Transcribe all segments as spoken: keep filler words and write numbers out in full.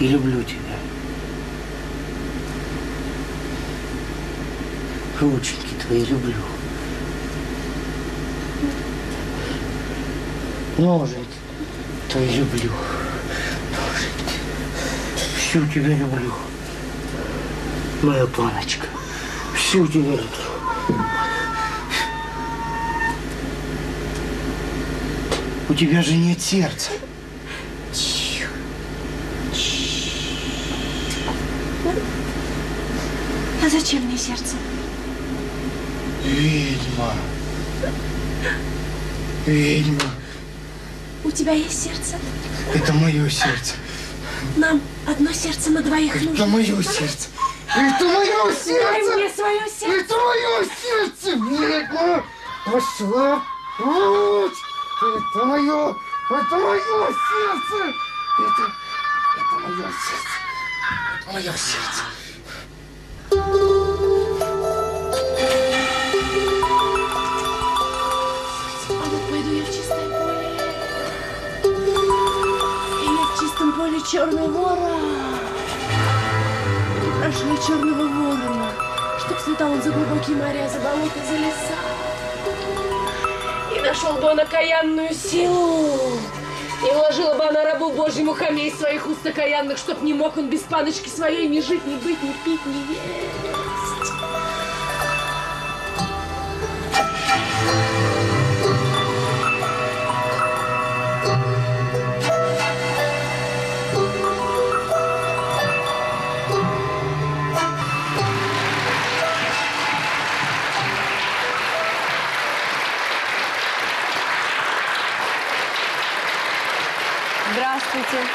и люблю тебя. Рученьки твои люблю. Ноженьки твои люблю. Ноженьки. Всю тебя люблю. Моя паночка. Всю тебя люблю. У тебя же нет сердца. А зачем мне сердце? Ведьма. Ведьма. У тебя есть сердце? Это мое сердце. Нам одно сердце на двоих нужно. Это мое сердце. Это мое сердце. Дай мне свое сердце. Это мое сердце. Ведьма. Пошла. Вот. Это мое. Это мое сердце. Это, это мое сердце. Это мое сердце. А вот пойду я в чистое поле. И я в чистом поле черный ворон. Прошу я черного ворона, чтоб слетал он за глубокие моря, за болота, за леса. И нашел бы он окаянную силу. И вложила бы она рабу Божьему Хаме из своих уст окаянных, чтоб не мог он без паночки своей ни жить, ни быть, ни пить, ни есть. Здравствуйте.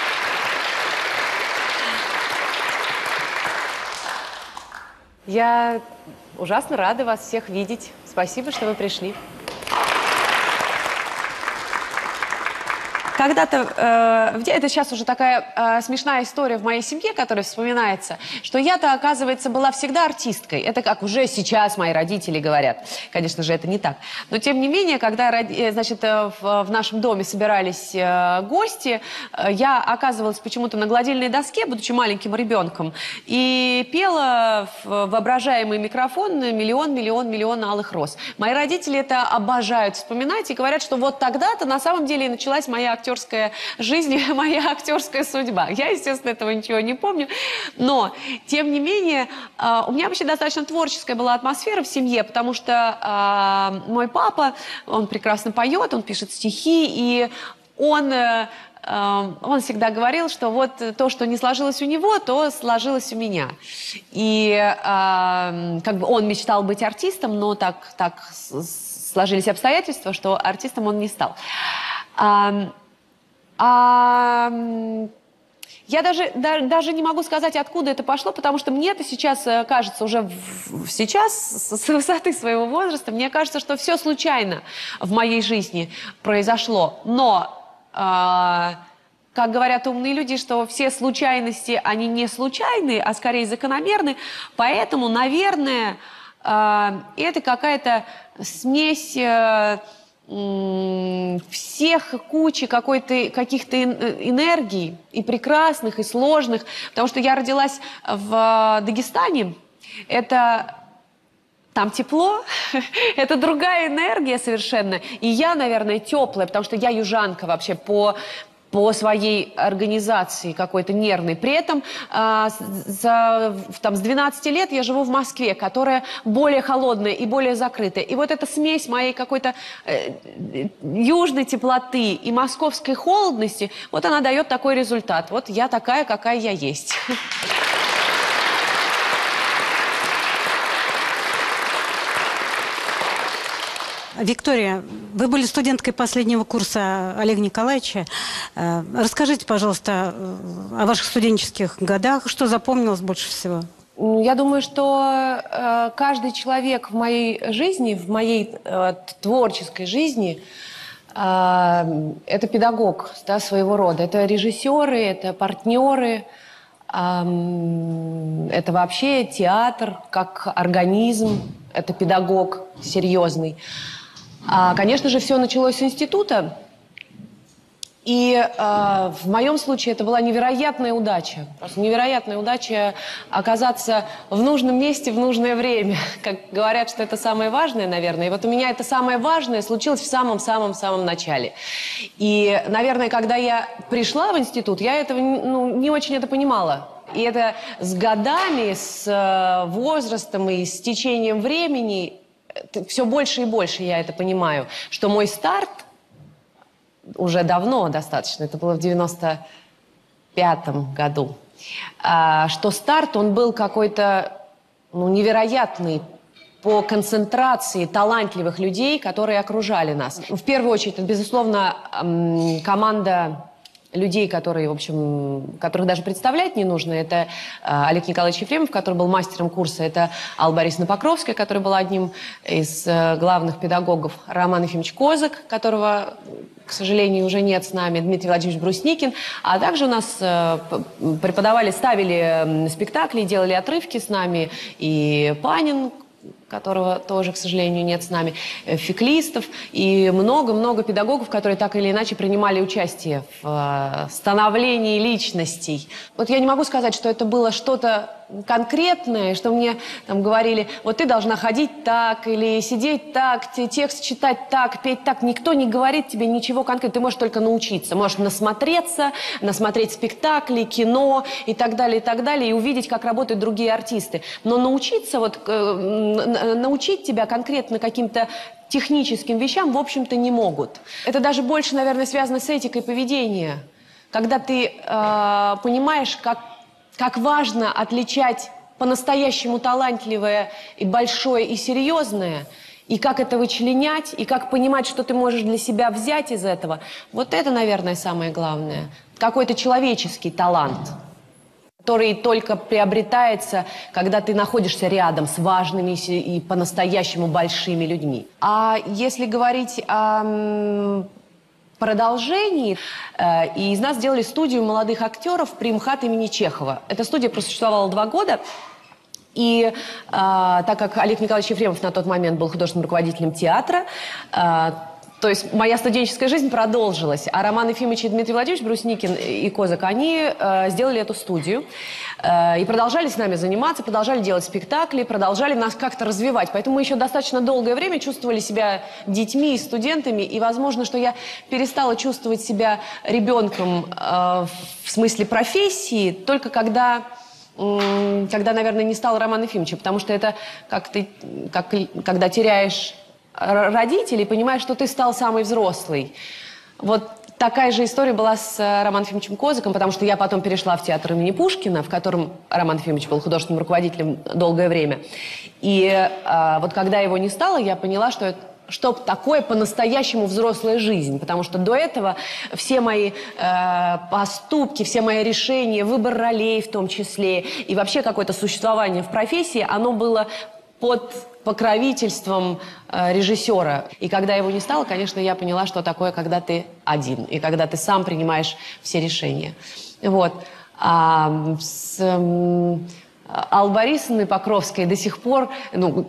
Я ужасно рада вас всех видеть. Спасибо, что вы пришли. Когда-то, э, это сейчас уже такая э, смешная история в моей семье, которая вспоминается, что я-то, оказывается, была всегда артисткой. Это как уже сейчас мои родители говорят. Конечно же, это не так. Но, тем не менее, когда, значит, в, в нашем доме собирались э, гости, э, я оказывалась почему-то на гладильной доске, будучи маленьким ребенком, и пела в воображаемый микрофон «Миллион, миллион, миллион алых роз». Мои родители это обожают вспоминать и говорят, что вот тогда-то на самом деле и началась моя актерская актерская жизнь, моя актерская судьба. Я, естественно, этого ничего не помню. Но, тем не менее, у меня вообще достаточно творческая была атмосфера в семье, потому что мой папа, он прекрасно поет, он пишет стихи, и он... Он всегда говорил, что вот то, что не сложилось у него, то сложилось у меня. И э, как бы он мечтал быть артистом, но так, так сложились обстоятельства, что артистом он не стал. А, а, я даже, да, даже не могу сказать, откуда это пошло, потому что мне это сейчас кажется, уже в, сейчас, с, с высоты своего возраста, мне кажется, что все случайно в моей жизни произошло. Но... А, как говорят умные люди, что все случайности, они не случайны, а скорее закономерны. Поэтому, наверное, а, это какая-то смесь а, м, всех кучи какой-то, каких-то энергий, и прекрасных, и сложных. Потому что я родилась в Дагестане. Это... Там тепло, это другая энергия совершенно. И я, наверное, теплая, потому что я южанка вообще по, по своей организации какой-то нервной. При этом а, за, там, с двенадцати лет я живу в Москве, которая более холодная и более закрытая. И вот эта смесь моей какой-то э, южной теплоты и московской холодности, вот она дает такой результат. Вот я такая, какая я есть. Виктория, вы были студенткой последнего курса Олега Николаевича. Расскажите, пожалуйста, о ваших студенческих годах. Что запомнилось больше всего? Я думаю, что э, каждый человек в моей жизни, в моей э, творческой жизни, э, это педагог, да, своего рода. Это режиссеры, это партнеры, э, это вообще театр как организм, это педагог серьезный. А, конечно же, все началось с института. И э, в моем случае это была невероятная удача. Просто невероятная удача оказаться в нужном месте в нужное время. Как говорят, что это самое важное, наверное. И вот у меня это самое важное случилось в самом-самом-самом начале. И, наверное, когда я пришла в институт, я этого ну, не очень это понимала. И это с годами, с э, возрастом и с течением времени все больше и больше я это понимаю, что мой старт уже давно достаточно, это было в девяносто пятом году, а, что старт, он был какой-то ну, невероятный по концентрации талантливых людей, которые окружали нас. В первую очередь, это, безусловно, команда людей, которые, в общем, которых даже представлять не нужно. Это Олег Николаевич Ефремов, который был мастером курса. Это Алла Борисовна Покровская, которая была одним из главных педагогов. Роман Ефимович Козак, которого, к сожалению, уже нет с нами. Дмитрий Владимирович Брусникин. А также у нас преподавали, ставили спектакли, делали отрывки с нами. И Панин, которого тоже, к сожалению, нет с нами, Феклистов и много-много педагогов, которые так или иначе принимали участие в становлении личностей. Вот я не могу сказать, что это было что-то конкретное, что мне там говорили, вот ты должна ходить так, или сидеть так, текст читать так, петь так. Никто не говорит тебе ничего конкретного, ты можешь только научиться, можешь насмотреться, насмотреть спектакли, кино и так далее, и так далее, и увидеть, как работают другие артисты. Но научиться, вот, научить тебя конкретно каким-то техническим вещам, в общем-то, не могут. Это даже больше, наверное, связано с этикой поведения, когда ты э, понимаешь, как Как важно отличать по-настоящему талантливое и большое и серьезное, и как это вычленять, и как понимать, что ты можешь для себя взять из этого. Вот это, наверное, самое главное. Какой-то человеческий талант, который только приобретается, когда ты находишься рядом с важными и по-настоящему большими людьми. А если говорить о продолжении, э, и из нас сделали студию молодых актеров при МХАТ имени Чехова. Эта студия просуществовала два года, и э, так как Олег Николаевич Ефремов на тот момент был художественным руководителем театра, э, то есть моя студенческая жизнь продолжилась, а Роман Ефимович и Дмитрий Владимирович Брусникин и Козак, они э, сделали эту студию э, и продолжали с нами заниматься, продолжали делать спектакли, продолжали нас как-то развивать. Поэтому мы еще достаточно долгое время чувствовали себя детьми и студентами, и возможно, что я перестала чувствовать себя ребенком э, в смысле профессии только когда... когда, наверное, не стал Роман Ефимовича, потому что это как ты, как, когда теряешь родителей, понимаешь, что ты стал самый взрослый. Вот такая же история была с Романом Ефимовичем Козаком, потому что я потом перешла в театр имени Пушкина, в котором Роман Ефимович был художественным руководителем долгое время. И а, вот когда его не стало, я поняла, что это что такое по-настоящему взрослая жизнь. Потому что до этого все мои э, поступки, все мои решения, выбор ролей в том числе, и вообще какое-то существование в профессии, оно было под покровительством э, режиссера. И когда его не стало, конечно, я поняла, что такое, когда ты один, и когда ты сам принимаешь все решения. Вот. А, с, э, Аллы Борисовны Покровской до сих пор, ну,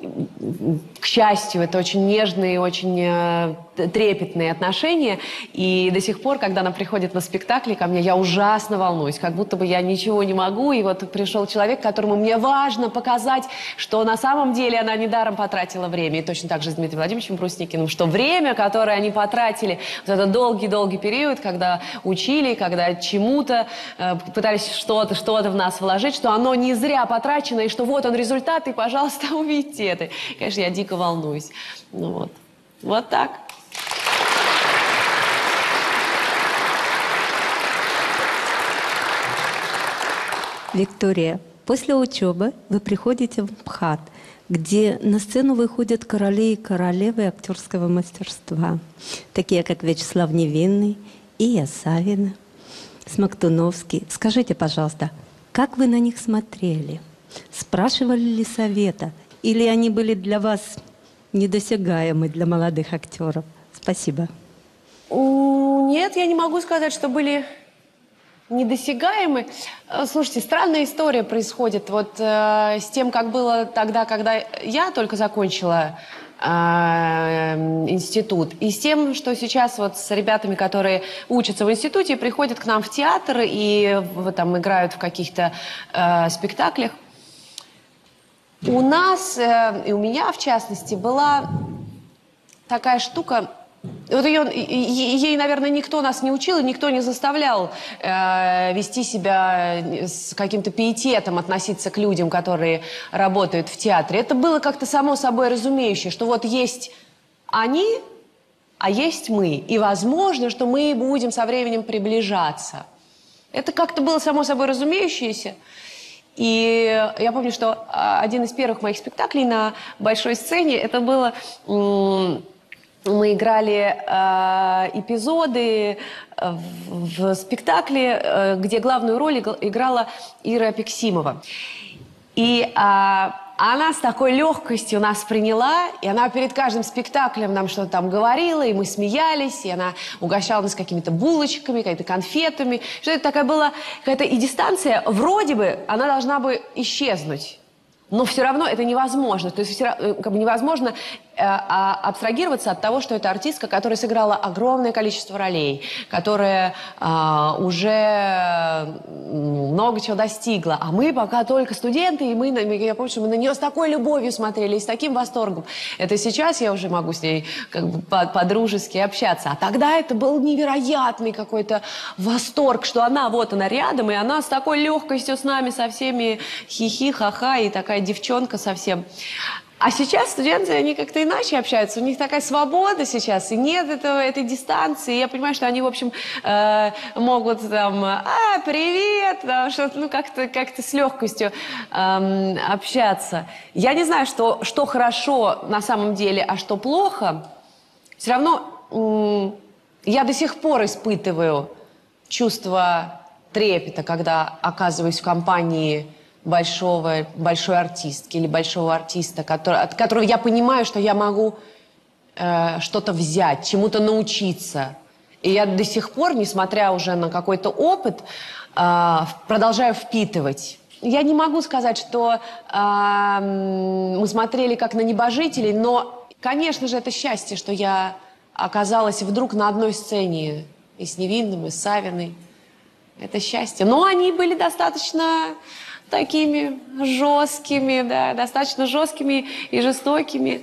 к счастью, это очень нежные, очень э, трепетные отношения. И до сих пор, когда она приходит на спектакли ко мне, я ужасно волнуюсь, как будто бы я ничего не могу. И вот пришел человек, которому мне важно показать, что на самом деле она недаром потратила время. И точно так же с Дмитрием Владимировичем Брусникиным, что время, которое они потратили, вот этот долгий-долгий период, когда учили, когда чему-то э, пытались что-то, что-то в нас вложить, что оно не зря потрачено, и что вот он результат, и, пожалуйста, увидите это. И, конечно, я дико волнуюсь. Ну вот. Вот так. Виктория, после учебы вы приходите в МХАТ, где на сцену выходят короли и королевы актерского мастерства, такие как Вячеслав Невинный, Ия Савина, Смоктуновский. Скажите, пожалуйста, как вы на них смотрели? Спрашивали ли совета? Или они были для вас недосягаемы для молодых актеров? Спасибо. Нет, я не могу сказать, что были недосягаемы. Слушайте, странная история происходит. Вот э, с тем, как было тогда, когда я только закончила э, институт, и с тем, что сейчас вот с ребятами, которые учатся в институте, приходят к нам в театр и в, там играют в каких-то э, спектаклях. У нас, э, и у меня в частности, была такая штука. Вот ее, ей, наверное, никто нас не учил, и никто не заставлял э, вести себя с каким-то пиететом, относиться к людям, которые работают в театре. Это было как-то само собой разумеющее, что вот есть они, а есть мы. И возможно, что мы будем со временем приближаться. Это как-то было само собой разумеющееся. И я помню, что один из первых моих спектаклей на большой сцене, это было... Мы играли э, эпизоды в, в спектакле, э, где главную роль играла Ира Апексимова. И э, она с такой легкостью нас приняла, и она перед каждым спектаклем нам что-то там говорила, и мы смеялись, и она угощала нас какими-то булочками, какими-то конфетами. Что это такая была какая-то и дистанция, вроде бы она должна бы исчезнуть. Но все равно это невозможно. То есть все, как бы невозможно э, а, абстрагироваться от того, что это артистка, которая сыграла огромное количество ролей, которая э, уже много чего достигла. А мы пока только студенты, и мы, я помню, что мы на нее с такой любовью смотрели, и с таким восторгом. Это сейчас я уже могу с ней как бы по-дружески общаться. А тогда это был невероятный какой-то восторг, что она, вот она рядом, и она с такой легкостью с нами, со всеми хихи, ха-ха, и такая девчонка совсем. А сейчас студенты, они как-то иначе общаются, у них такая свобода сейчас, и нет этого, этой дистанции. Я понимаю, что они, в общем, э, могут там, а, привет, там, что-то, ну, как-то как с легкостью э, общаться. Я не знаю, что, что хорошо на самом деле, а что плохо. Все равно э, я до сих пор испытываю чувство трепета, когда оказываюсь в компании большого, большой артистки или большого артиста, который, от которого я понимаю, что я могу э, что-то взять, чему-то научиться. И я до сих пор, несмотря уже на какой-то опыт, э, продолжаю впитывать. Я не могу сказать, что э, мы смотрели как на небожителей, но, конечно же, это счастье, что я оказалась вдруг на одной сцене и с Невинным, и с Савиной. Это счастье. Но они были достаточно... такими жесткими, да, достаточно жесткими и жестокими.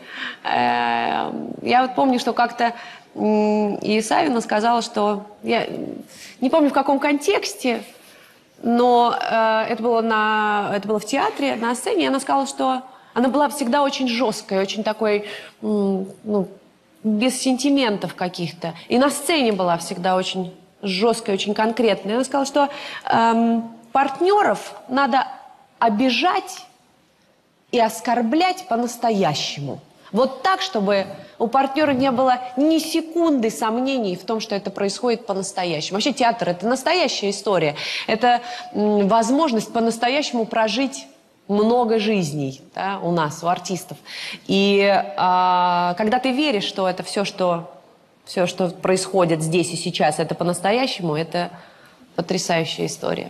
Я вот помню, что как-то и Савина сказала, что... Я не помню, в каком контексте, но это было, на, это было в театре, на сцене, и она сказала, что она была всегда очень жесткой, очень такой, ну, без сентиментов каких-то. И на сцене была всегда очень жесткой, очень конкретной. Она сказала, что эм, партнеров надо обижать и оскорблять по-настоящему. Вот так, чтобы у партнера не было ни секунды сомнений в том, что это происходит по-настоящему. Вообще театр – это настоящая история. Это м, возможность по-настоящему прожить много жизней, да, у нас, у артистов. И а, когда ты веришь, что это все, что, все, что происходит здесь и сейчас, это по-настоящему, это потрясающая история.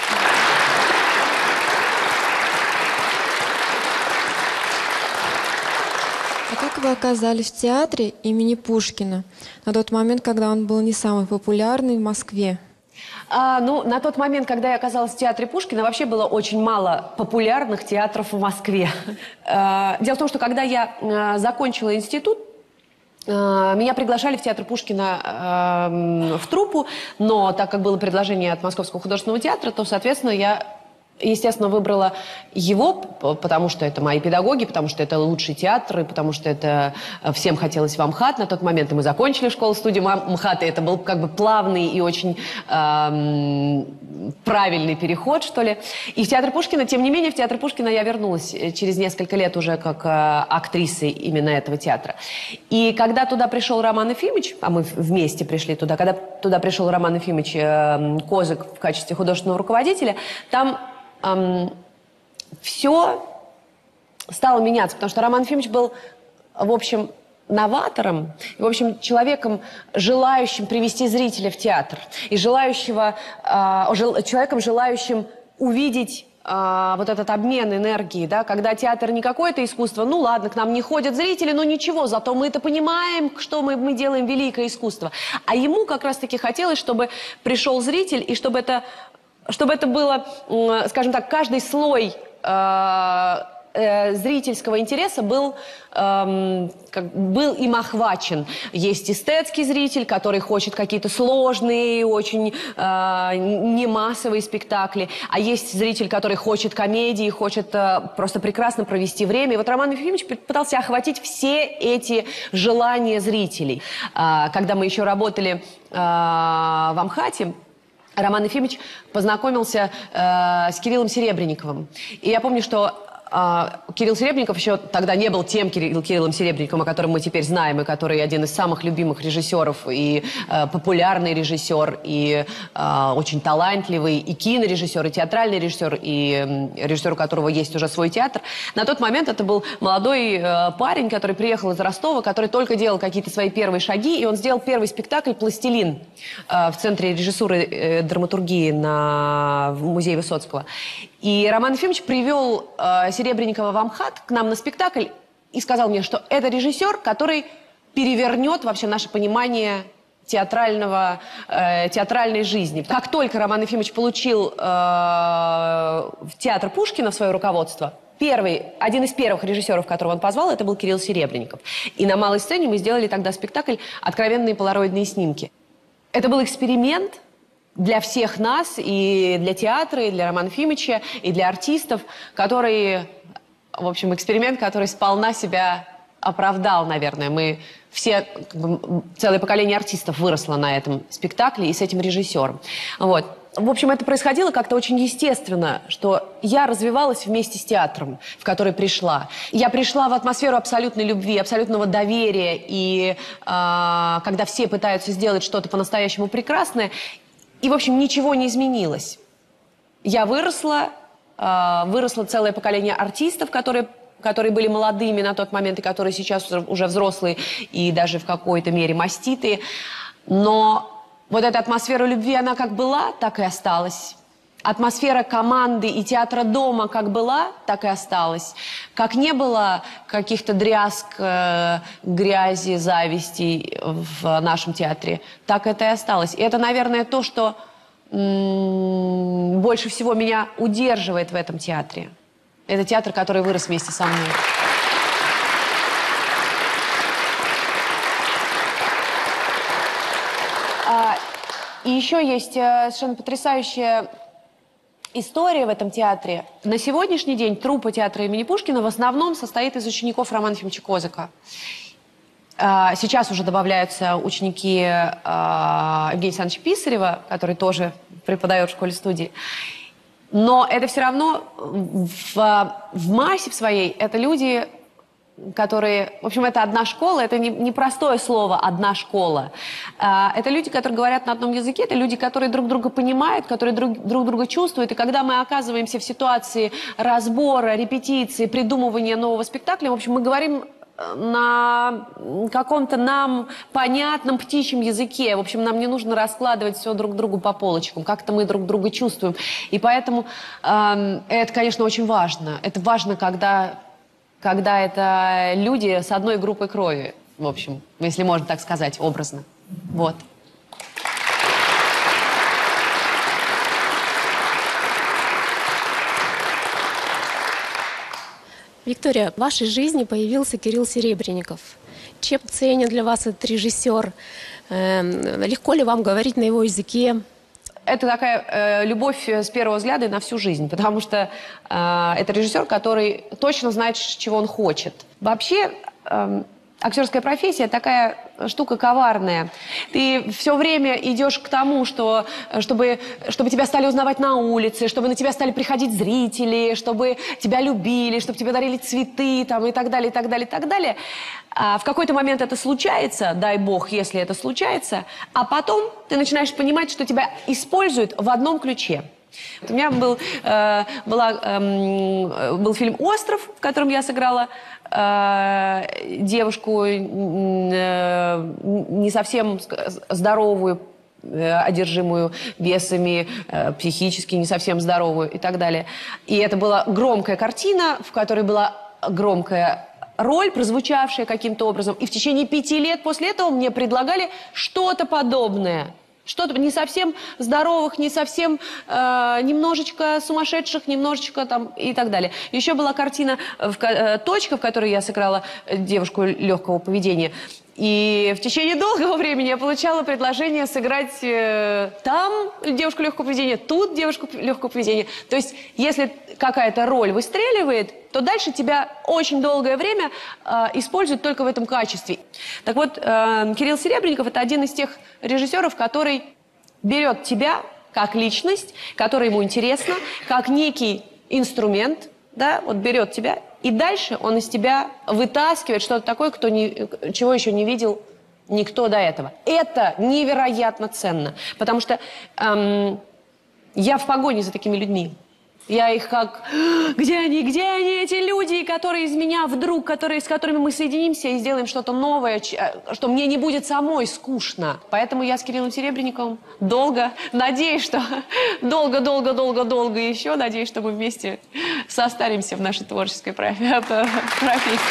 А как вы оказались в театре имени Пушкина на тот момент, когда он был не самый популярный в Москве? А, ну, на тот момент, когда я оказалась в театре Пушкина, вообще было очень мало популярных театров в Москве. А, дело в том, что когда я а, закончила институт, а, меня приглашали в театр Пушкина а, в труппу, но так как было предложение от Московского художественного театра, то, соответственно, я... естественно, выбрала его, потому что это мои педагоги, потому что это лучший театр, и потому что это всем хотелось в МХАТ. На тот момент и мы закончили школу-студию МХАТ, и это был как бы плавный и очень эм, правильный переход, что ли. И в театр Пушкина, тем не менее, в театр Пушкина я вернулась через несколько лет уже как э, актриса именно этого театра. И когда туда пришел Роман Ефимович, а мы вместе пришли туда, когда туда пришел Роман Ефимович э, Козак в качестве художественного руководителя, там Эм, все стало меняться, потому что Роман Ефимович был, в общем, новатором, и, в общем, человеком, желающим привести зрителя в театр, и желающего, э, жел, человеком, желающим увидеть а, вот этот обмен энергии, да, когда театр не какое-то искусство, ну ладно, к нам не ходят зрители, но ничего, зато мы это понимаем, что мы, мы делаем великое искусство. А ему как раз-таки хотелось, чтобы пришел зритель, и чтобы это, чтобы это было, скажем так, каждый слой а, зрительского интереса был, эм, как, был им охвачен. Есть эстетский зритель, который хочет какие-то сложные, очень э, не массовые спектакли, а есть зритель, который хочет комедии, хочет э, просто прекрасно провести время. И вот Роман Ефимович пытался охватить все эти желания зрителей. Э, когда мы еще работали э, в Амхате, Роман Ефимович познакомился э, с Кириллом Серебренниковым. И я помню, что А, Кирилл Серебренников еще тогда не был тем Кирилл, Кириллом Серебренниковым, о котором мы теперь знаем, и который один из самых любимых режиссеров, и э, популярный режиссер, и э, очень талантливый, и кинорежиссер, и театральный режиссер, и э, режиссер, у которого есть уже свой театр. На тот момент это был молодой э, парень, который приехал из Ростова, который только делал какие-то свои первые шаги, и он сделал первый спектакль «Пластилин» э, в Центре режиссуры э, драматургии на, в музее Высоцкого. И Роман Ефимович привел э, Серебренникова в Амхат к нам на спектакль и сказал мне, что это режиссер, который перевернет вообще наше понимание театрального, э, театральной жизни. Как только Роман Ефимович получил э, в театр Пушкина в свое руководство, первый, один из первых режиссеров, которого он позвал, это был Кирилл Серебренников. И на малой сцене мы сделали тогда спектакль «Откровенные полароидные снимки». Это был эксперимент для всех нас, и для театра, и для Романа Ефимовича, и для артистов, который, в общем, эксперимент, который сполна себя оправдал, наверное. Мы все, как бы, целое поколение артистов выросло на этом спектакле и с этим режиссером. Вот. В общем, это происходило как-то очень естественно, что я развивалась вместе с театром, в который пришла. Я пришла в атмосферу абсолютной любви, абсолютного доверия, и э, когда все пытаются сделать что-то по-настоящему прекрасное, и, в общем, ничего не изменилось. Я выросла, э, выросло целое поколение артистов, которые, которые были молодыми на тот момент, и которые сейчас уже взрослые и даже в какой-то мере маститые. Но вот эта атмосфера любви, она как была, так и осталась. Атмосфера команды и театра дома как была, так и осталась. Как не было каких-то дрязг, э, грязи, зависти в нашем театре, так это и осталось. И это, наверное, то, что м- больше всего меня удерживает в этом театре. Это театр, который вырос вместе со мной. А, и еще есть совершенно потрясающая история в этом театре. На сегодняшний день труппа театра имени Пушкина в основном состоит из учеников Романа Ефимовича Козыка. Сейчас уже добавляются ученики Евгения Александровича Писарева, который тоже преподает в школе-студии. Но это все равно в, в массе в своей это люди, которые... В общем, это одна школа, это не, не простое слово «одна школа». А, это люди, которые говорят на одном языке, это люди, которые друг друга понимают, которые друг, друг друга чувствуют. И когда мы оказываемся в ситуации разбора, репетиции, придумывания нового спектакля, в общем, мы говорим на каком-то нам понятном птичьем языке. В общем, нам не нужно раскладывать все друг другу по полочкам. Как-то мы друг друга чувствуем. И поэтому э, это, конечно, очень важно. Это важно, когда... когда это люди с одной группой крови, в общем, если можно так сказать, образно. Вот. Виктория, в вашей жизни появился Кирилл Серебренников. Чем ценен для вас этот режиссер? Э, легко ли вам говорить на его языке? Это такая э, любовь с первого взгляда и на всю жизнь, потому что э, это режиссер, который точно знает, чего он хочет. Вообще, э, актерская профессия такая штука коварная. Ты все время идешь к тому, что, чтобы, чтобы тебя стали узнавать на улице, чтобы на тебя стали приходить зрители, чтобы тебя любили, чтобы тебе дарили цветы там, и так далее, и так далее, и так далее. А в какой-то момент это случается, дай бог, если это случается, а потом ты начинаешь понимать, что тебя используют в одном ключе. У меня был, э, была, э, был фильм «Остров», в котором я сыграла э, девушку э, не совсем здоровую, одержимую бесами, психически не совсем здоровую и так далее. И это была громкая картина, в которой была громкая роль, прозвучавшая каким-то образом. И в течение пяти лет после этого мне предлагали что-то подобное. Что-то не совсем здоровых, не совсем э, немножечко сумасшедших, немножечко там и так далее. Еще была картина в, э, «Точка», в которой я сыграла девушку легкого поведения. И в течение долгого времени я получала предложение сыграть э, там девушку легкого поведения, тут девушку легкого поведения. То есть, если какая-то роль выстреливает, то дальше тебя очень долгое время э, используют только в этом качестве. Так вот, э, Кирилл Серебренников – это один из тех режиссеров, который берет тебя как личность, которая ему интересна, как некий инструмент, да, вот берет тебя, и дальше он из тебя вытаскивает что-то такое, кто не, чего еще не видел никто до этого. Это невероятно ценно, потому что эм, я в погоне за такими людьми. Я их как... Где они? Где они, эти люди, которые из меня вдруг, которые, с которыми мы соединимся и сделаем что-то новое, что мне не будет самой скучно. Поэтому я с Кириллом Серебренниковым долго, надеюсь, что долго-долго-долго-долго еще, надеюсь, что мы вместе состаримся в нашей творческой профессии.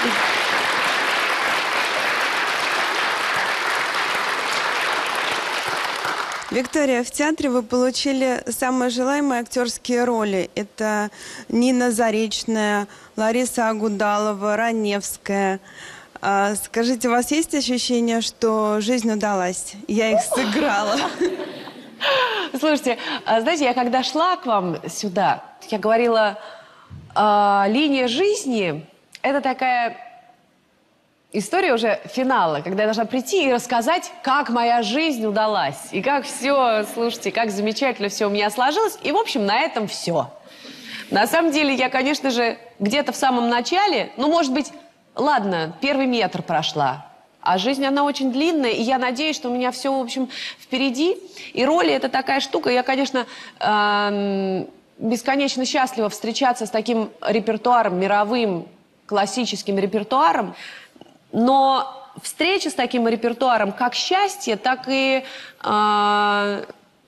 Виктория, в театре вы получили самые желаемые актерские роли. Это Нина Заречная, Лариса Агудалова, Раневская. А, скажите, у вас есть ощущение, что жизнь удалась? Я их сыграла. Слушайте, знаете, я когда шла к вам сюда, я говорила, э, линия жизни – это такая... История уже финала, когда я должна прийти и рассказать, как моя жизнь удалась. И как все, слушайте, как замечательно все у меня сложилось. И, в общем, на этом все. На самом деле, я, конечно же, где-то в самом начале, ну, может быть, ладно, первый метр прошла. А жизнь, она очень длинная, и я надеюсь, что у меня все, в общем, впереди. И роли – это такая штука. Я, конечно, эм, бесконечно счастлива встречаться с таким репертуаром, мировым, классическим репертуаром. Но встреча с таким репертуаром как счастье, так и э,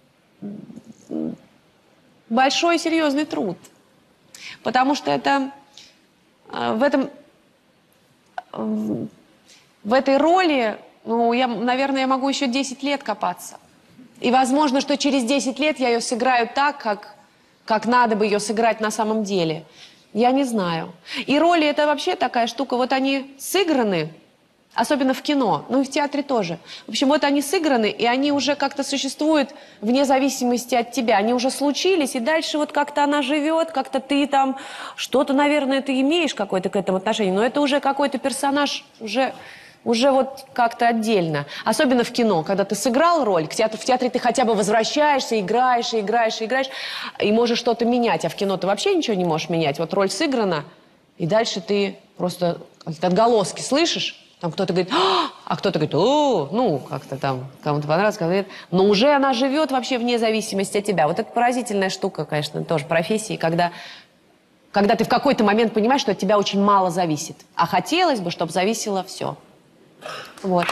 большой серьезный труд. Потому что это э, в этом э, в этой роли, ну, я, наверное, я могу еще десять лет копаться. И возможно, что через десять лет я ее сыграю так, как, как надо бы ее сыграть на самом деле. Я не знаю. И роли – это вообще такая штука. Вот они сыграны, особенно в кино, ну и в театре тоже. В общем, вот они сыграны, и они уже как-то существуют вне зависимости от тебя. Они уже случились, и дальше вот как-то она живет, как-то ты там что-то, наверное, ты имеешь какое-то к этому отношение, но это уже какой-то персонаж, уже... уже вот как-то отдельно. Особенно в кино, когда ты сыграл роль, в театре, в театре ты хотя бы возвращаешься, играешь, и играешь, и играешь, и можешь что-то менять. А в кино ты вообще ничего не можешь менять. Вот роль сыграна, и дальше ты просто отголоски слышишь. Там кто-то говорит, а кто-то говорит, о, ну, как-то там кому-то понравилось, кому-то нет. Но уже она живет вообще вне зависимости от тебя. Вот это поразительная штука, конечно, тоже профессии, когда... когда ты в какой-то момент понимаешь, что от тебя очень мало зависит. А хотелось бы, чтобы зависело все. Вот.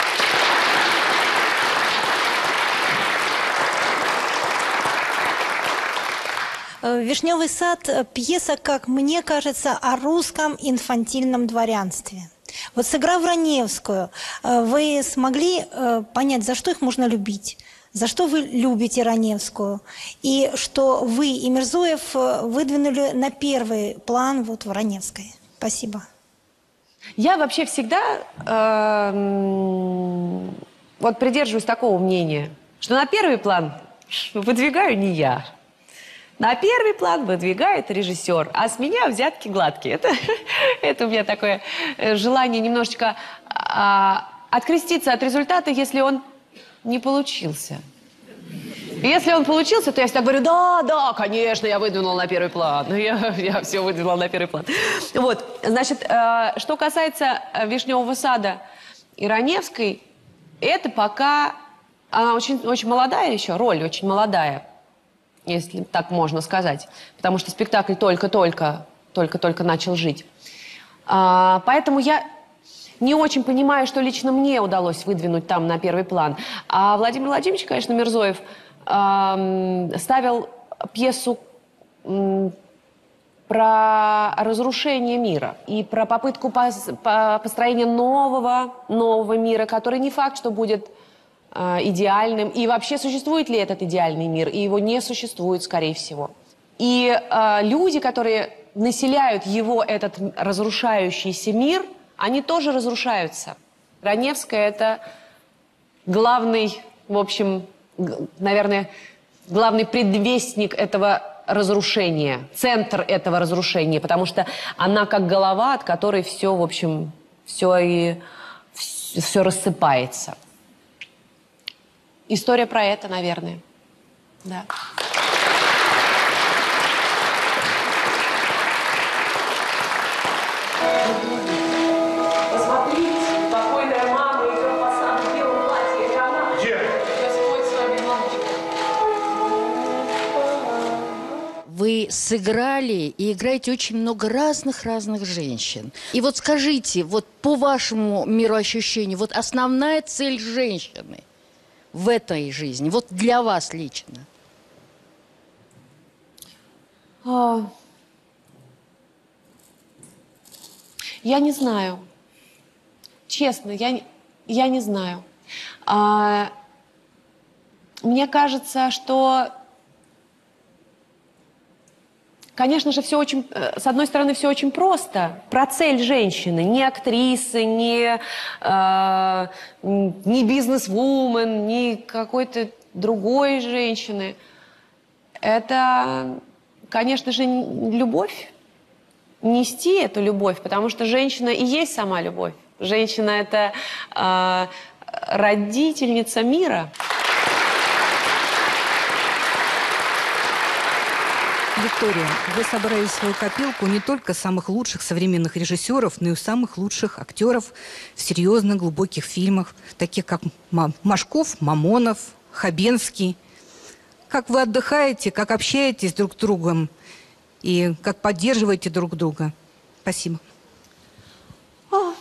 «Вишневый сад» – пьеса, как мне кажется, о русском инфантильном дворянстве. Вот сыграв Раневскую, вы смогли понять, за что их можно любить? За что вы любите Раневскую? И что вы и Мирзоев выдвинули на первый план вот в Раневской? Спасибо. Я вообще всегда э, вот придерживаюсь такого мнения, что на первый план выдвигаю не я. На первый план выдвигает режиссер, а с меня взятки гладкие. Это, это у меня такое желание немножечко а, откреститься от результата, если он не получился. Если он получился, то я всегда говорю, да, да, конечно, я выдвинула на первый план. Я, я все выдвинула на первый план. Вот, значит, э, что касается «Вишневого сада» и Раневской, это пока... Она очень, очень молодая еще, роль очень молодая, если так можно сказать. Потому что спектакль только-только, только-только начал жить. А, поэтому я... не очень понимаю, что лично мне удалось выдвинуть там на первый план. А Владимир Владимирович, конечно, Мирзоев, эм, ставил пьесу эм, про разрушение мира и про попытку пос, по, построения нового, нового мира, который не факт, что будет э, идеальным. И вообще, существует ли этот идеальный мир? И его не существует, скорее всего. И э, люди, которые населяют его, этот разрушающийся мир, они тоже разрушаются. Раневская – это главный, в общем, наверное, главный предвестник этого разрушения, центр этого разрушения, потому что она как голова, от которой все, в общем, все и все рассыпается. История про это, наверное. Да. Посмотрите, покойная мама идет по саду в белом платье. Это она. Где? Господь с вами, мамочка. Вы сыграли и играете очень много разных-разных женщин. И вот скажите, вот по вашему мироощущению, вот основная цель женщины в этой жизни, вот для вас лично? А... Я не знаю. Честно, я, не- я не знаю. А, Мне кажется, что, конечно же, все очень, э, с одной стороны, все очень просто. Про цель женщины. Не актрисы, не, э, не бизнес-вумен, не какой-то другой женщины. Это, конечно же, н- любовь. Нести эту любовь, потому что женщина и есть сама любовь. Женщина – это э, родительница мира. Виктория, вы собрали в свою копилку не только самых лучших современных режиссеров, но и самых лучших актеров в серьезных, глубоких фильмах, таких как Ма- Машков, Мамонов, Хабенский. Как вы отдыхаете, как общаетесь друг с другом и как поддерживаете друг друга. Спасибо. О.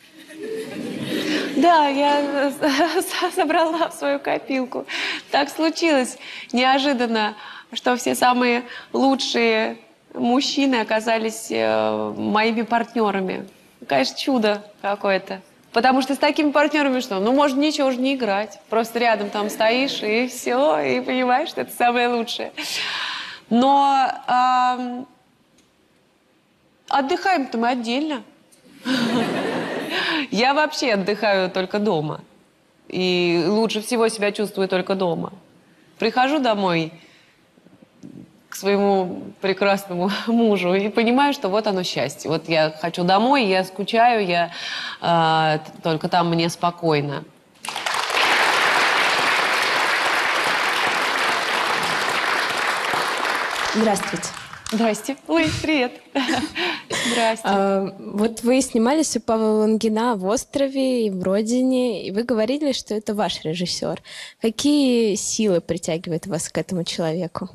Да, я э, собрала в свою копилку. Так случилось неожиданно, что все самые лучшие мужчины оказались э, моими партнерами. Конечно, чудо какое-то. Потому что с такими партнерами что? Ну, можно ничего уже не играть. Просто рядом там стоишь, и все, и понимаешь, что это самое лучшее. Но эм, отдыхаем-то мы отдельно. Я вообще отдыхаю только дома. И лучше всего себя чувствую только дома. Прихожу домой к своему прекрасному мужу и понимаю, что вот оно счастье. Вот я хочу домой, я скучаю, я э, только там мне спокойно. Здравствуйте. Здрасте. Ой, привет. Здрасте. А, вот вы снимались у Павла Лунгина в «Острове» и в «Родине», и вы говорили, что это ваш режиссер. Какие силы притягивают вас к этому человеку?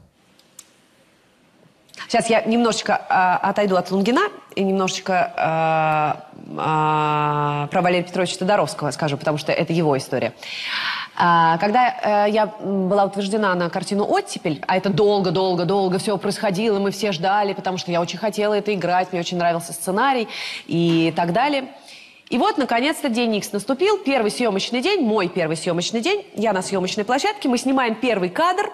Сейчас я немножечко э, отойду от Лунгина и немножечко э, э, про Валерия Петровича Тодоровского скажу, потому что это его история. Э, когда э, я была утверждена на картину «Оттепель», а это долго-долго-долго все происходило, мы все ждали, потому что я очень хотела это играть, мне очень нравился сценарий и так далее. И вот, наконец-то, день Икс наступил, первый съемочный день, мой первый съемочный день, я на съемочной площадке, мы снимаем первый кадр,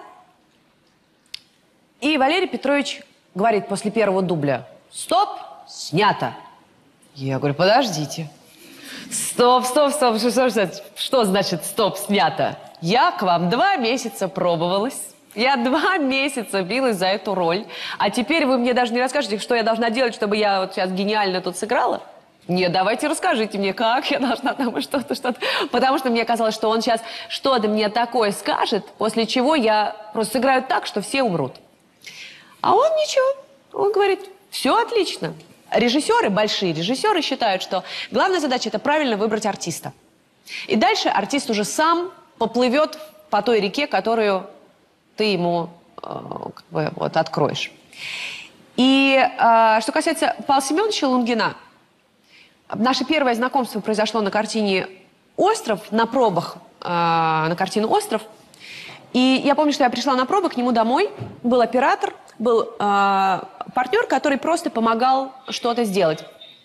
и Валерий Петрович говорит после первого дубля: «Стоп, снято». Я говорю: подождите. Стоп, стоп, стоп. Что, что, что, что значит стоп, снято? Я к вам два месяца пробовалась. Я два месяца билась за эту роль. А теперь вы мне даже не расскажете, что я должна делать, чтобы я вот сейчас гениально тут сыграла? Нет, давайте расскажите мне, как я должна там что-то, что-то. Потому что мне казалось, что он сейчас что-то мне такое скажет, после чего я просто сыграю так, что все умрут. А он ничего. Он говорит: все отлично. Режиссеры, большие режиссеры считают, что главная задача – это правильно выбрать артиста. И дальше артист уже сам поплывет по той реке, которую ты ему э, как бы, вот, откроешь. И э, что касается Павла Семеновича Лунгина, Наше первое знакомство произошло на картине «Остров», на пробах э, на картину «Остров». И я помню, что я пришла на пробы к нему домой. Был оператор, был э, партнер, который просто помогал что-то сделать.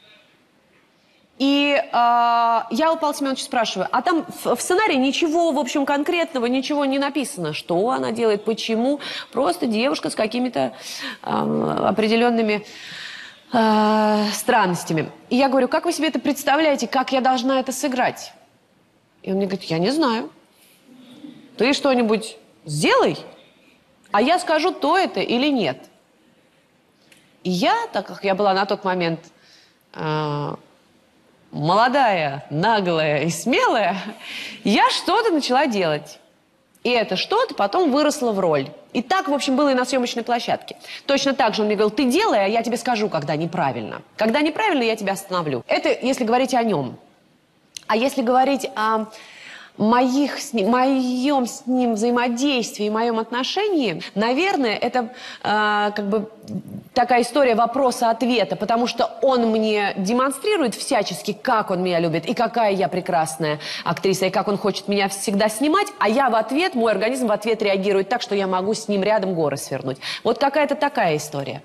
И э, я у Павла Семеновича спрашиваю, а там в, в сценарии ничего, в общем, конкретного, ничего не написано. Что она делает, почему? Просто девушка с какими-то э, определенными э, странностями. И я говорю, как вы себе это представляете, как я должна это сыграть? И он мне говорит, я не знаю. Ты что-нибудь сделай, а я скажу, то это или нет. И я, так как я была на тот момент... Э, молодая, наглая и смелая, я что-то начала делать. И это что-то потом выросло в роль. И так, в общем, было и на съемочной площадке. Точно так же он мне говорил, ты делай, а я тебе скажу, когда неправильно. Когда неправильно, я тебя остановлю. Это если говорить о нем. А если говорить о моих, с ним, моем с ним взаимодействии, моем отношении, наверное, это э, как бы такая история вопроса-ответа, потому что он мне демонстрирует всячески, как он меня любит, и какая я прекрасная актриса, и как он хочет меня всегда снимать, а я в ответ, мой организм в ответ реагирует так, что я могу с ним рядом горы свернуть. Вот какая-то такая история.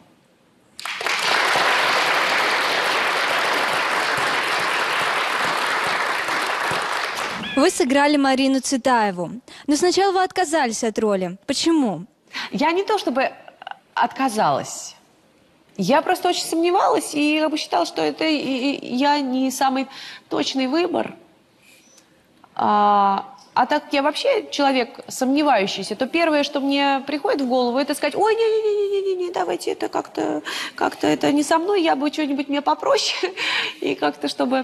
Вы сыграли Марину Цветаеву, но сначала вы отказались от роли. Почему? Я не то чтобы отказалась. Я просто очень сомневалась и как бы считала, что это и, и, я не самый точный выбор. А, а так как я вообще человек сомневающийся, то первое, что мне приходит в голову, это сказать, ой, не-не-не-не-не, давайте это как-то, как-то это не со мной, я бы что-нибудь мне попроще, и как-то чтобы...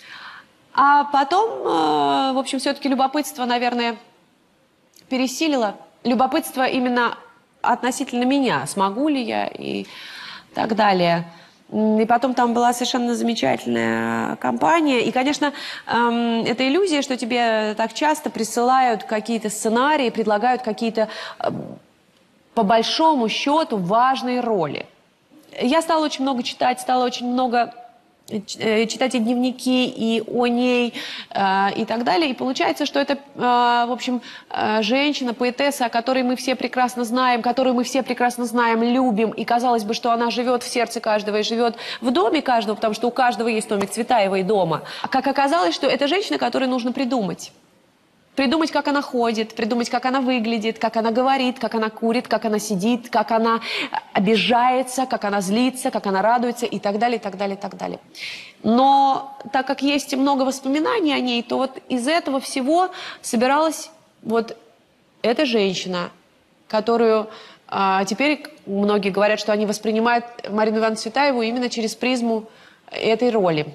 А потом, э, в общем, все-таки любопытство, наверное, пересилило. Любопытство именно относительно меня, смогу ли я и так далее. И потом там была совершенно замечательная компания. И, конечно, эм, это иллюзия, что тебе так часто присылают какие-то сценарии, предлагают какие-то, э, по большому счету, важные роли. Я стала очень много читать, стала очень много... читать и дневники, и о ней, э, и так далее. И получается, что это, э, в общем, э, женщина, поэтесса, о которой мы все прекрасно знаем, которую мы все прекрасно знаем, любим, и казалось бы, что она живет в сердце каждого и живет в доме каждого, потому что у каждого есть томик Цветаевой дома. А как оказалось, что это женщина, которую нужно придумать. Придумать, как она ходит, придумать, как она выглядит, как она говорит, как она курит, как она сидит, как она обижается, как она злится, как она радуется и так далее, и так далее, и так далее. Но так как есть много воспоминаний о ней, то вот из этого всего собиралась вот эта женщина, которую а, теперь многие говорят, что они воспринимают Марину Ивановну Цветаеву именно через призму этой роли.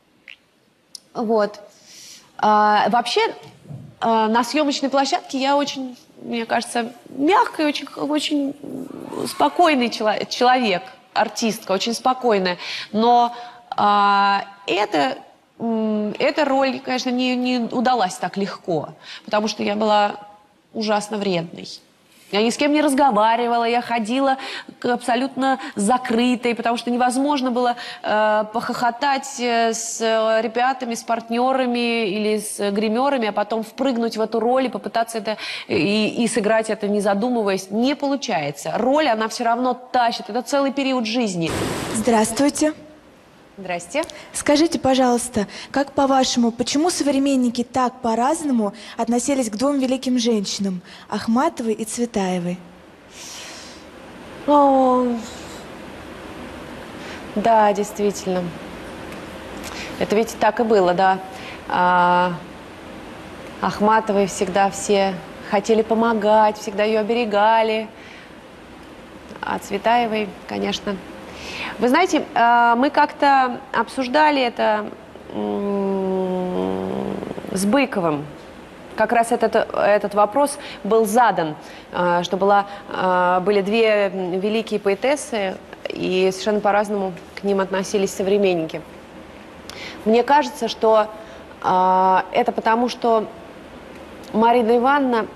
Вот. А, вообще... На съемочной площадке я очень, мне кажется, мягкий, очень, очень спокойный человек, артистка, очень спокойная. Но а, это, эта роль, конечно, не, не удалась так легко, потому что я была ужасно вредной. Я ни с кем не разговаривала, я ходила абсолютно закрытой, потому что невозможно было э, похохотать с ребятами, с партнерами или с гримерами, а потом впрыгнуть в эту роль и попытаться это и, и сыграть это, не задумываясь. Не получается. Роль, она все равно тащит. Это целый период жизни. Здравствуйте. Здрасте. Скажите, пожалуйста, как по-вашему, почему современники так по-разному относились к двум великим женщинам, Ахматовой и Цветаевой? О, да, действительно. Это ведь так и было, да. А, Ахматовой всегда все хотели помогать, всегда ее оберегали. А Цветаевой, конечно... Вы знаете, мы как-то обсуждали это с Быковым. Как раз этот, этот вопрос был задан, что была, были две великие поэтессы, и совершенно по-разному к ним относились современники. Мне кажется, что это потому, что Марина Ивановна,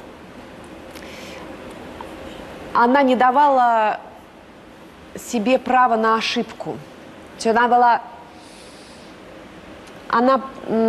она не давала себе право на ошибку. Она была она,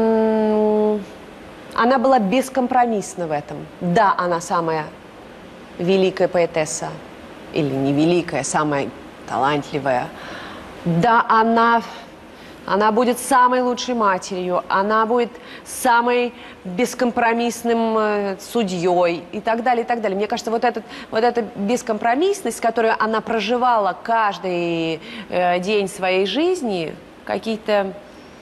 она была бескомпромиссна в этом. Да, она самая великая поэтесса, или не великая, самая талантливая. Да, она, она будет самой лучшей матерью, она будет самой бескомпромиссным э, судьей и так далее, и так далее. Мне кажется, вот, этот, вот эта бескомпромиссность, которую она проживала каждый э, день своей жизни, какие-то...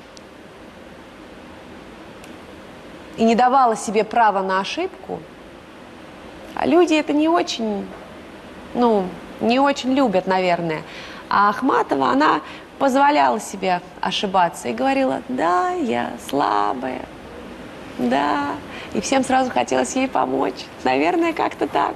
и не давала себе права на ошибку, а люди это не очень, ну, не очень любят, наверное. А Ахматова, она позволяла себе ошибаться и говорила: да, я слабая, да. И всем сразу хотелось ей помочь. Наверное, как-то так.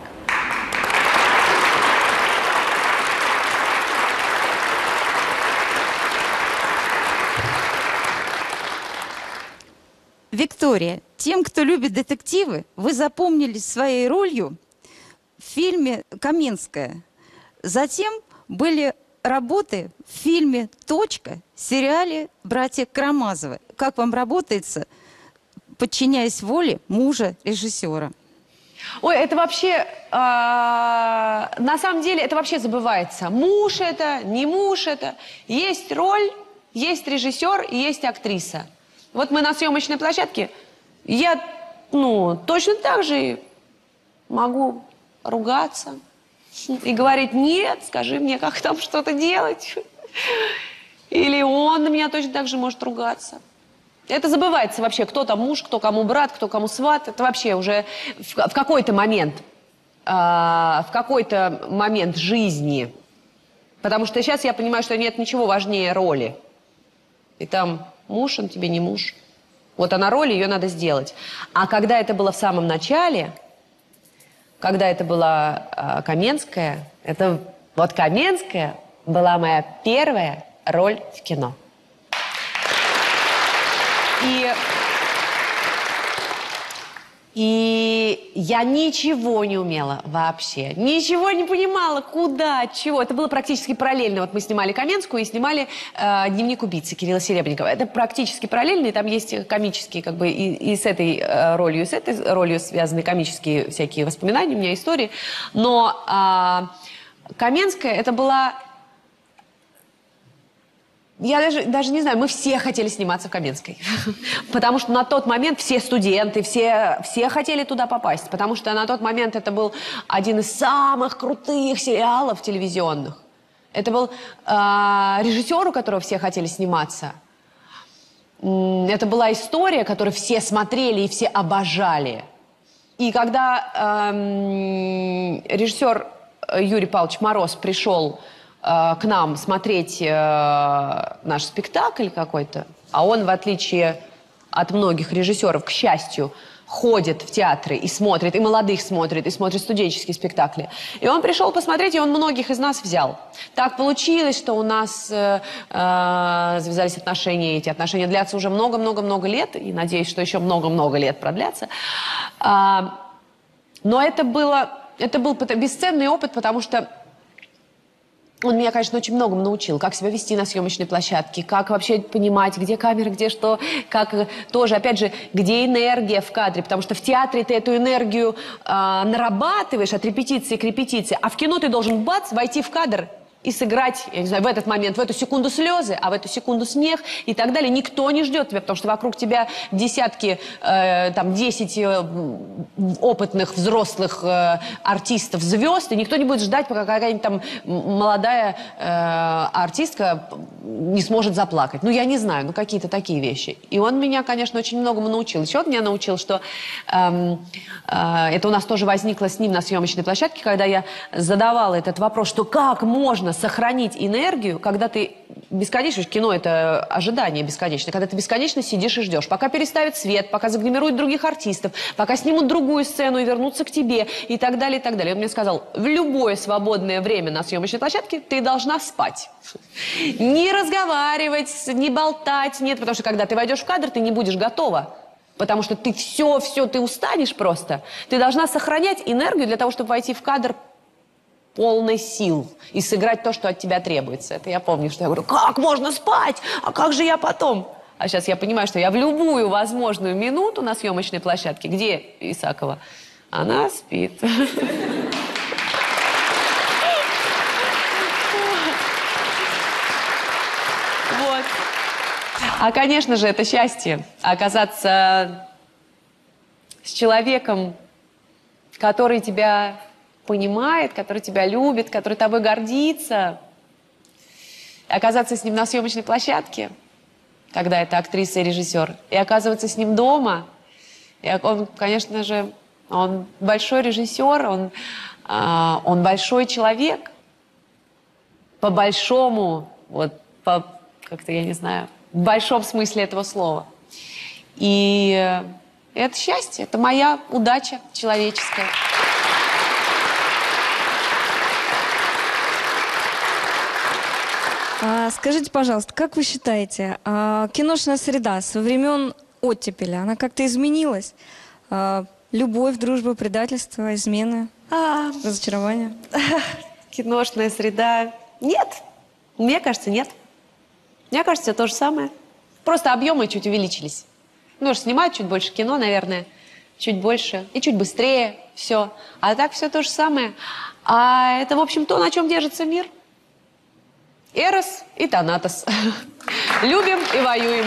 Виктория, тем, кто любит детективы, вы запомнились своей ролью в фильме «Каменская». Затем были работы в фильме «Точка», сериале «Братья Карамазовы». Как вам работается, подчиняясь воле мужа режиссера? Ой, это вообще, э, на самом деле, это вообще забывается. Муж это, не муж это. Есть роль, есть режиссер и есть актриса. Вот мы на съемочной площадке, я, ну, точно так же могу ругаться и говорить: нет, скажи мне, как там что-то делать. Или он на меня точно так же может ругаться. Это забывается вообще, кто там муж, кто кому брат, кто кому сват. Это вообще уже в, в какой-то момент, э, в какой-то момент жизни. Потому что сейчас я понимаю, что нет ничего важнее роли. И там муж, он тебе не муж. Вот она роль, ее надо сделать. А когда это было в самом начале, когда это была э, Каменская, это вот Каменская была моя первая роль в кино. И, и я ничего не умела вообще. Ничего не понимала, куда, чего. Это было практически параллельно. Вот мы снимали Каменскую и снимали э, «Дневник убийцы» Кирилла Серебренникова. Это практически параллельно, и там есть комические, как бы, и, и с этой э, ролью, и с этой ролью связаны комические всякие воспоминания у меня, истории. Но э, Каменская, это была... Я даже, даже не знаю, мы все хотели сниматься в Каменской. Потому что на тот момент все студенты, все, все хотели туда попасть. Потому что на тот момент это был один из самых крутых сериалов телевизионных. Это был э, режиссер, у которого все хотели сниматься. Это была история, которую все смотрели и все обожали. И когда э, режиссер Юрий Павлович Мороз пришел к нам смотреть э, наш спектакль какой-то, а он, в отличие от многих режиссеров, к счастью, ходит в театры и смотрит, и молодых смотрит, и смотрит студенческие спектакли. И он пришел посмотреть, и он многих из нас взял. Так получилось, что у нас э, э, завязались отношения, эти отношения длятся уже много-много-много лет, и надеюсь, что еще много-много лет продлятся. А, но это было, это был бесценный опыт, потому что он меня, конечно, очень многому научил. Как себя вести на съемочной площадке, как вообще понимать, где камера, где что, как тоже, опять же, где энергия в кадре. Потому что в театре ты эту энергию э, нарабатываешь от репетиции к репетиции, а в кино ты должен, бац, войти в кадр и сыграть, я не знаю, в этот момент, в эту секунду слезы, а в эту секунду смех и так далее. Никто не ждет тебя, потому что вокруг тебя десятки, э, там, десять э, опытных взрослых э, артистов, звезд, и никто не будет ждать, пока какая-нибудь там молодая э, артистка не сможет заплакать. Ну, я не знаю, ну, какие-то такие вещи. И он меня, конечно, очень многому научил. Еще он меня научил, что э, э, это у нас тоже возникло с ним на съемочной площадке, когда я задавала этот вопрос, что как можно сохранить энергию, когда ты бесконечно, кино это ожидание бесконечное, когда ты бесконечно сидишь и ждешь, пока переставят свет, пока загримируют других артистов, пока снимут другую сцену и вернутся к тебе и так далее, и так далее. Он мне сказал: в любое свободное время на съемочной площадке ты должна спать. Не разговаривать, не болтать, нет, потому что когда ты войдешь в кадр, ты не будешь готова. Потому что ты все, все, ты устанешь просто. Ты должна сохранять энергию для того, чтобы войти в кадр полной сил и сыграть то, что от тебя требуется. Это я помню, что я говорю: как можно спать? А как же я потом? А сейчас я понимаю, что я в любую возможную минуту на съемочной площадке, где Исакова, она спит. Вот. А, конечно же, это счастье оказаться с человеком, который тебя понимает, который тебя любит, который тобой гордится. Оказаться с ним на съемочной площадке, когда это актриса и режиссер, и оказываться с ним дома. И он, конечно же, он большой режиссер, он, а, он большой человек. По-большому, вот, по, как-то, я не знаю, в большом смысле этого слова. И это счастье, это моя удача человеческая. А, скажите, пожалуйста, как вы считаете, а, киношная среда со времен оттепели, она как-то изменилась? А, любовь, дружба, предательство, измены, а, разочарование? Киношная среда... Нет. Мне кажется, нет. Мне кажется, это то же самое. Просто объемы чуть увеличились. Ну, снимают чуть больше кино, наверное, чуть больше и чуть быстрее все. А так все то же самое. А это, в общем, то, на чем держится мир. Эрос и Танатос. Любим и воюем.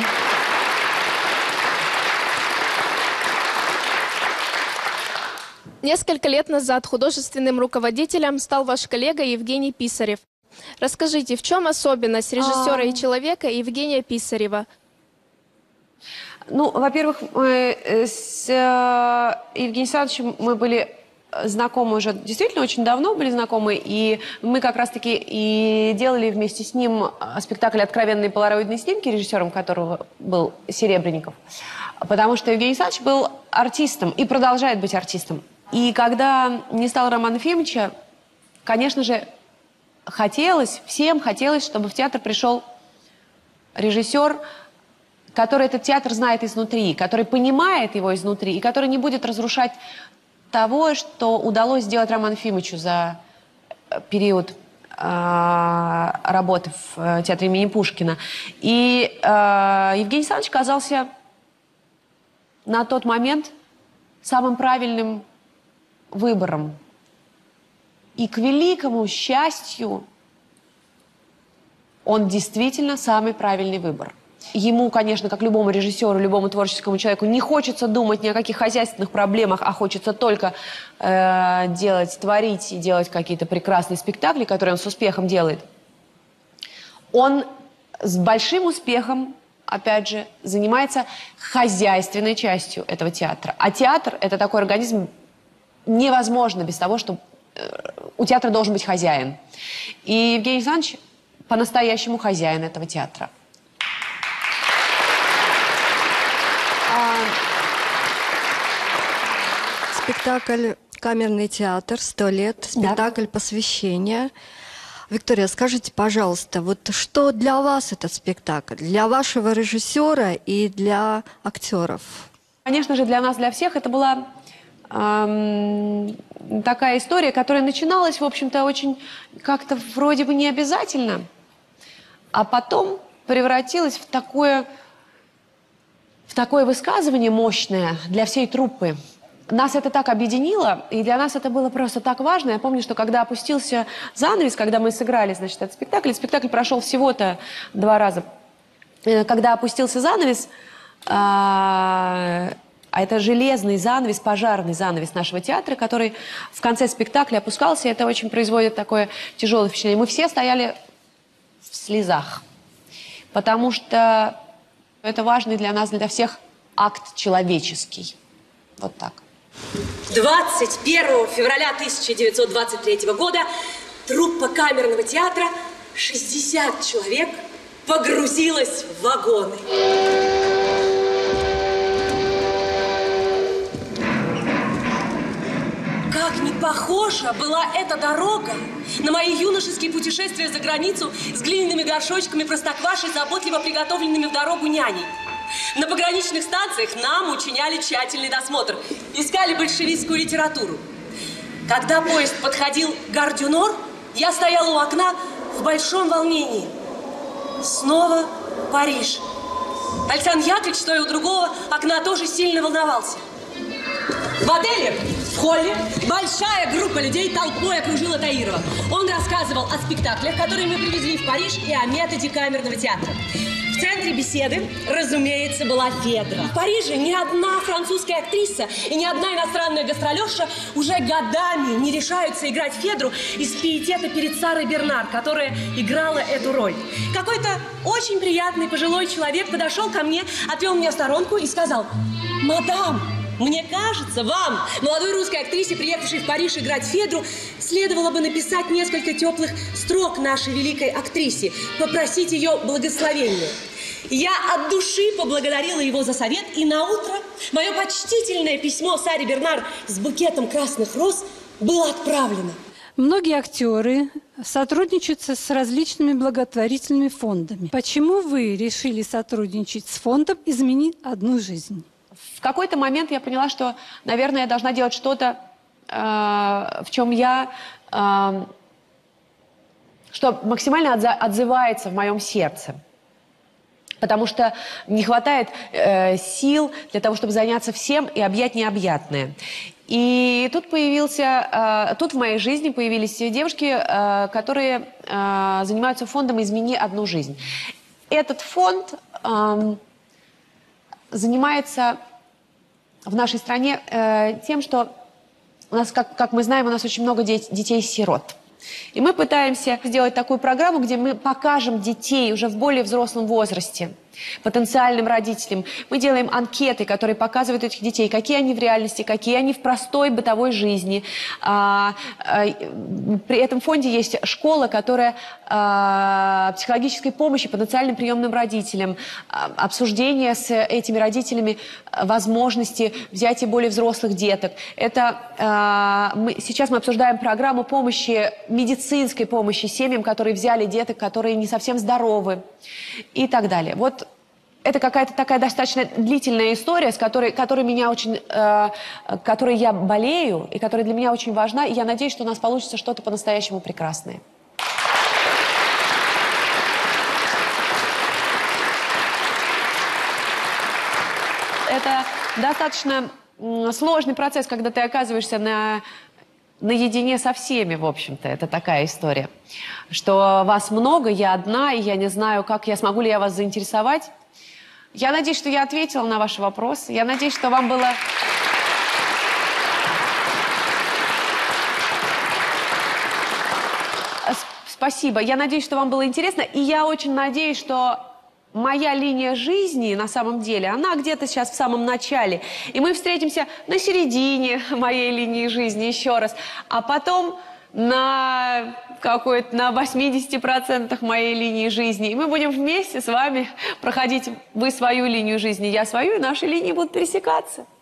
Несколько лет назад художественным руководителем стал ваш коллега Евгений Писарев. Расскажите, в чем особенность режиссера и человека Евгения Писарева? Ну, во-первых, мы с Евгением Александровичем мы были знакомы уже действительно очень давно, были знакомы, и мы как раз-таки и делали вместе с ним спектакль «Откровенные полароидные снимки», режиссером которого был Серебренников, потому что Евгений Александрович был артистом и продолжает быть артистом. И когда не стало Романа Ефимовича, конечно же, хотелось, всем хотелось, чтобы в театр пришел режиссер, который этот театр знает изнутри, который понимает его изнутри и который не будет разрушать того, что удалось сделать Роману Ефимовичу за период э, работы в э, театре имени Пушкина. И э, Евгений Александрович казался на тот момент самым правильным выбором. И к великому счастью, он действительно самый правильный выбор. Ему, конечно, как любому режиссеру, любому творческому человеку, не хочется думать ни о каких хозяйственных проблемах, а хочется только э, делать, творить и делать какие-то прекрасные спектакли, которые он с успехом делает. Он с большим успехом, опять же, занимается хозяйственной частью этого театра. А театр – это такой организм, невозможно без того, что э, у театра должен быть хозяин. И Евгений Александрович по-настоящему хозяин этого театра. Спектакль «Камерный театр. Сто лет». Спектакль да. посвящения. Виктория, скажите, пожалуйста, вот что для вас этот спектакль? Для вашего режиссера и для актеров? Конечно же, для нас, для всех это была эм, такая история, которая начиналась, в общем-то, очень как-то вроде бы не обязательно, а потом превратилась в такое, в такое высказывание мощное для всей труппы. Нас это так объединило, и для нас это было просто так важно. Я помню, что когда опустился занавес, когда мы сыграли, значит, этот спектакль, спектакль прошел всего-то два раза. Когда опустился занавес, а, а это железный занавес, пожарный занавес нашего театра, который в конце спектакля опускался, и это очень производит такое тяжелое впечатление. Мы все стояли в слезах, потому что это важный для нас, для всех акт человеческий. Вот так. двадцать первого февраля тысяча девятьсот двадцать третьего года труппа камерного театра, шестьдесят человек, погрузилась в вагоны. Как не похожа была эта дорога на мои юношеские путешествия за границу с глиняными горшочками простокваши, заботливо приготовленными в дорогу няней. На пограничных станциях нам учиняли тщательный досмотр, искали большевистскую литературу. Когда поезд подходил к Гар-дю-Нор, я стояла у окна в большом волнении. Снова Париж. Александр Яковлевич, стоя у другого окна, тоже сильно волновался. В отеле, в холле, большая группа людей толпой окружила Таирова. Он рассказывал о спектаклях, которые мы привезли в Париж, и о методе камерного театра. В центре беседы, разумеется, была Федра. В Париже ни одна французская актриса и ни одна иностранная гастролерша уже годами не решаются играть Федру из пиетета перед Сарой Бернар, которая играла эту роль. Какой-то очень приятный пожилой человек подошел ко мне, отвел меня в сторонку и сказал: «Мадам, мне кажется, вам, молодой русской актрисе, приехавшей в Париж играть Федру, следовало бы написать несколько теплых строк нашей великой актрисе, попросить ее благословения». Я от души поблагодарила его за совет, и наутро мое почтительное письмо Саре Бернар с букетом красных роз было отправлено. Многие актеры сотрудничают с различными благотворительными фондами. Почему вы решили сотрудничать с фондом «Измени одну жизнь»? В какой-то момент я поняла, что, наверное, я должна делать что-то, э, в чем я, э, что максимально отза отзывается в моем сердце. Потому что не хватает э, сил для того, чтобы заняться всем и объять необъятное. И тут появился, э, тут в моей жизни появились девушки, э, которые э, занимаются фондом «Измени одну жизнь». Этот фонд э, занимается в нашей стране э, тем, что у нас, как, как мы знаем, у нас очень много де детей-сирот. И мы пытаемся сделать такую программу, где мы покажем детей уже в более взрослом возрасте, потенциальным родителям. Мы делаем анкеты, которые показывают этих детей, какие они в реальности, какие они в простой бытовой жизни. А, а, при этом фонде есть школа, которая а, психологической помощи потенциальным приемным родителям, а, обсуждение с этими родителями возможности взятия более взрослых деток. Это, а, мы, сейчас мы обсуждаем программу помощи, медицинской помощи семьям, которые взяли деток, которые не совсем здоровы и так далее. Вот это какая-то такая достаточно длительная история, с которой, которой меня очень, э, которой я болею и которая для меня очень важна. И я надеюсь, что у нас получится что-то по-настоящему прекрасное. Это достаточно сложный процесс, когда ты оказываешься на... наедине со всеми, в общем-то. Это такая история, что вас много, я одна, и я не знаю, как я смогу ли я вас заинтересовать. Я надеюсь, что я ответила на ваши вопросы. Я надеюсь, что вам было... Спасибо. Я надеюсь, что вам было интересно. И я очень надеюсь, что моя линия жизни, на самом деле, она где-то сейчас в самом начале. И мы встретимся на середине моей линии жизни еще раз. А потом на какой-то, на восьмидесяти процентах моей линии жизни. И мы будем вместе с вами проходить, вы свою линию жизни, я свою, и наши линии будут пересекаться.